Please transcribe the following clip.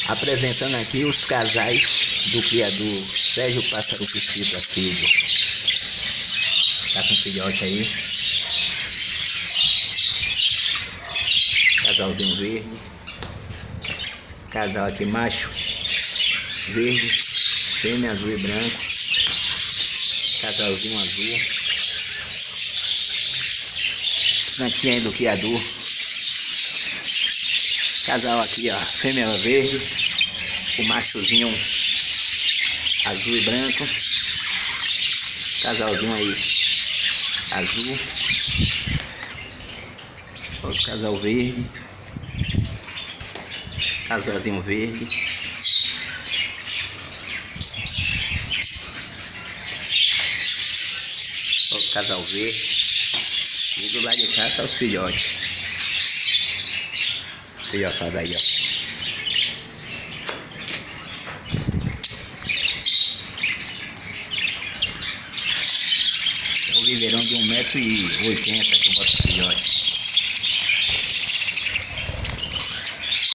Apresentando aqui os casais do criador Sérgio Pássaro Piscita Filho. Tá com filhote aí. Casalzinho verde. Casal aqui macho verde, fêmea azul e branco. Casalzinho azul. Plantinha aí do criador. Casal aqui, ó, fêmea verde, o machozinho azul e branco. Casalzinho aí azul. Outro casal verde. Casalzinho verde. Outro casal verde. E do lado de cá tá os filhotes. Filhotada aí, ó. É o viveirão de 1,80 m que eu boto filhote.